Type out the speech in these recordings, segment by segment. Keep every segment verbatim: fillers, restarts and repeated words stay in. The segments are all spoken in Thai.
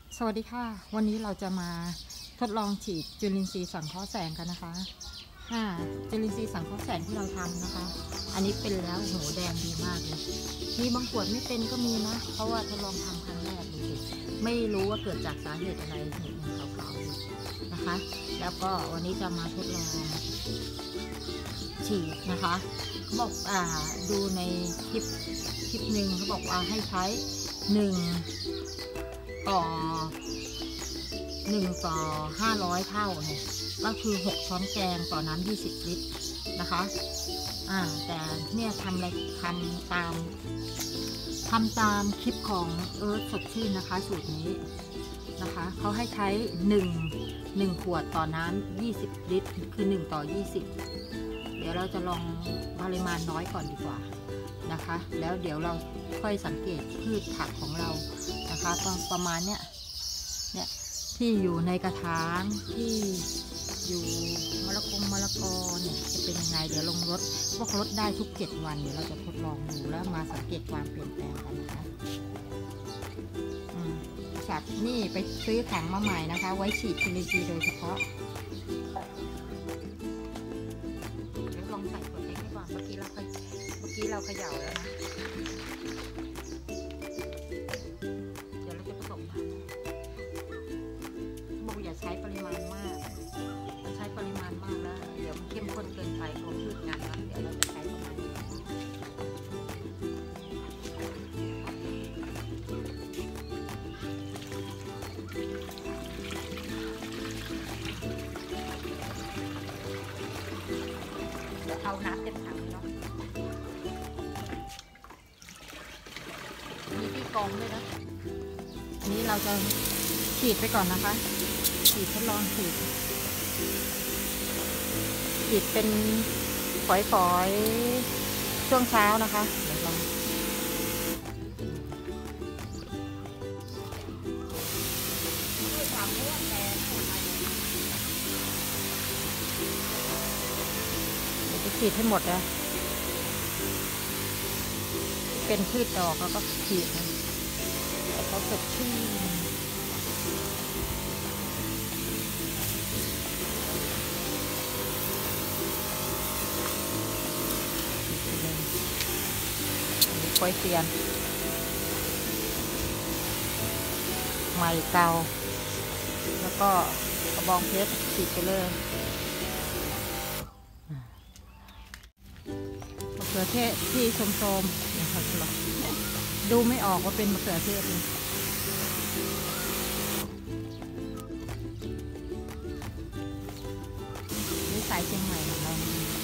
สวัสดีค่ะวันนี้เราจะมาทดลองฉีดจุลินทรีย์สังเคราะห์แสงกันนะคะอ่าจุลินทรีย์สังเคราะห์แสงที่เราทำนะคะ อันนี้เป็นแล้วโหแดงดีมากเลยมีบางขวดไม่เป็นก็มีนะเพราะว่าทดลองทำครั้งแรกดูสิไม่รู้ว่าเกิดจากสาเหตุอะไรเห็นขาวๆอยู่นะคะแล้วก็วันนี้จะมาทดลองฉีดนะคะเขาบอกอ่าดูในคลิปคลิปหนึ่งเขาบอกว่าให้ใช้หนึ่งต่อหนึ่งต่อห้าร้อยเท่าเนี่ยก็คือหกช้อนแกงต่อน้ำยี่สิบลิตรนะคะอ่าแต่เนี่ยทำอะไรทำตามทำตามคลิปของเอิร์ธสดชื่นนะคะสูตรนี้นะคะเขาให้ใช้หนึ่ง หนึ่งขวดต่อน้ำยี่สิบลิตรคือหนึ่งต่อยี่สิบเดี๋ยวเราจะลองปริมาณน้อยก่อนดีกว่านะคะแล้วเดี๋ยวเราค่อยสังเกตพืชผักของเรานะคะประมาณเนี้ยเนี่ยที่อยู่ในกระถางที่อยู่มะละกงมะละกอเนี่ยจะเป็นยังไงเดี๋ยวลงรถพวกรถได้ทุกเจ็ดวันเดี๋ยวเราจะทดลองดูแล้วมาสังเกตความเปลี่ยนแปลงกันนะคะอืมสัตว์นี่ไปซื้อถังมาใหม่นะคะไว้ฉีดจุลินทรีย์โดยเฉพาะเดี๋ยวลองใส่ขวดเล็กให้ก่อนเมื่อกี้เราเมื่อกี้เราเขย่าแล้วนะใช้ปริมาณมากใช้ปริมาณมากแล้วเดี๋ยวเข้มข้นเกินไปเขาพืชงานนั้นเดี๋ยวเราจะใช้ประมาณนี้เดี๋ยวเอาน้ำเต็มถังเนาะมีที่กรองด้วยนะอันนี้เราจะฉีดไปก่อนนะคะฉีดทดลองฉีดฉีดเป็นฝอยๆช่วงเช้านะคะเดี๋ยวลองเดี๋ยวจะฉีดให้หมดนะเป็นพืชดอกแล้วก็ฉีดนะแต่เขาสดชื่นกล้วยเตียนใหม่เก่าแล้วก็กระบองเพชรฉีดไปเลยมะเขือเทศที่ชมๆนะครับดูไม่ออกว่าเป็นมะเขือเทศเลยนี่สายเชียงใหม่ของเรา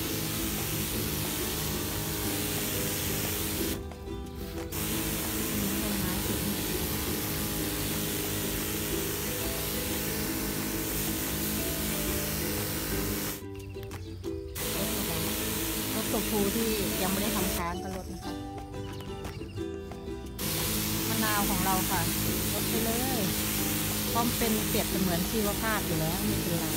ตัวฟูที่ยังไม่ได้ทำค้างก็ลดนะคะมะนาวของเราค่ะลดไปเลยเพราะเป็นเปรียบเสมือนชีวภาพอยู่แล้วไม่เป็นไร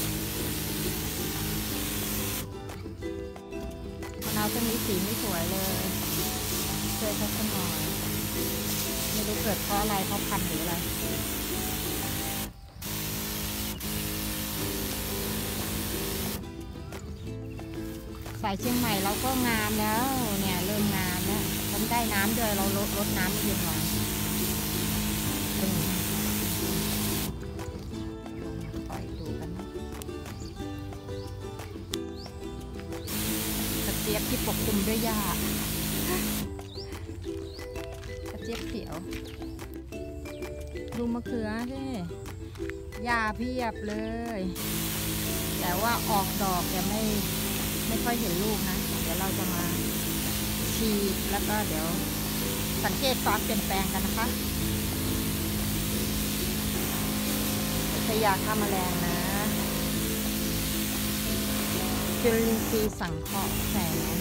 มะนาวต้นนี้สีไม่สวยเลยช่วยเขาสักหน่อยไม่รู้เกิดเพราะอะไรเพราะพันธุ์หรืออะไรสายเชียงใหม่เราก็งามแล้วเนี่ยเริ่มงามแล้วมันได้น้ำด้วยเราลดลดน้ำเพียงหน่อยปล่อยดูกันนะกระเจี๊ยบที่ปกคลุมด้วยหญ้ากระเจี๊ยบเขียวดูมะเขือสิหญ้าเพียบเลยแต่ว่าออกดอกยังไม่ไม่ค่อยเห็นลูกนะเดี๋ยวเราจะมาฉีดแล้วก็เดี๋ยวสังเกตความเปลี่ยนแปลงกันนะคะใช้ยาฆ่าแมลงนะจุลินทรีย์สังเคราะห์แสง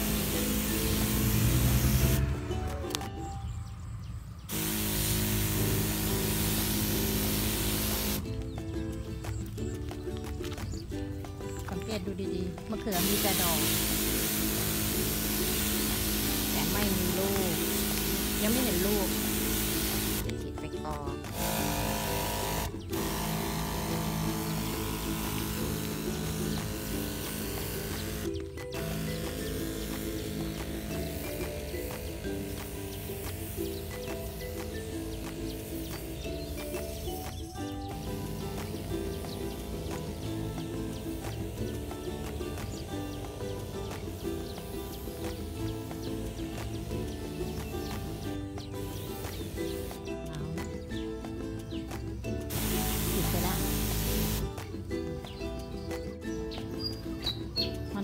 ดูดีๆมะเขือมีแต่ดอกแต่ไม่มีลูกยังไม่เห็นลูกฉีดไปก่อน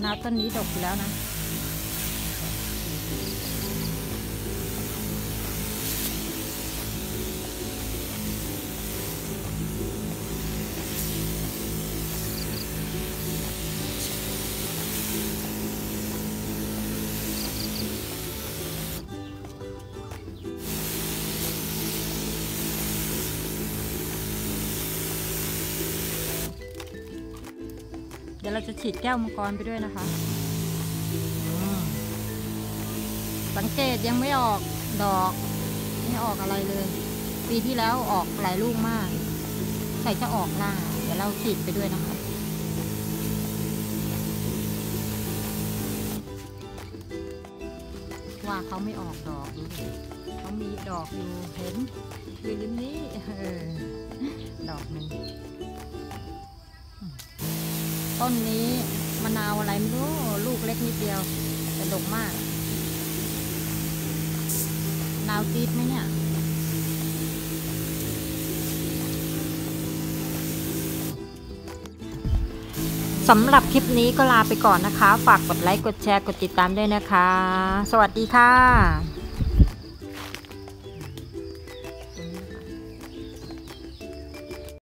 มะนาวต้นนี้ดกอยู่แล้วนะเดี๋ยวเราจะฉีดแก้วมังกรไปด้วยนะคะสังเกตยังไม่ออกดอกไม่ออกอะไรเลยปีที่แล้วออกหลายลูกมากใส่จะออกล่าเดี๋ยวเราฉีดไปด้วยนะคะว่าเขาไม่ออกดอกดูเขามีดอกอยู่เห็นอยู่ริมนี้เออดอกหนึ่งต้นนี้มะนาวอะไรไม่รู้ลูกเล็กนิดเดียวแต่ดกมากมะนาวจี๊ดไหมเนี่ยสำหรับคลิปนี้ก็ลาไปก่อนนะคะฝากกดไลค์กดแชร์กดติดตามด้วยนะคะสวัสดีค่ะ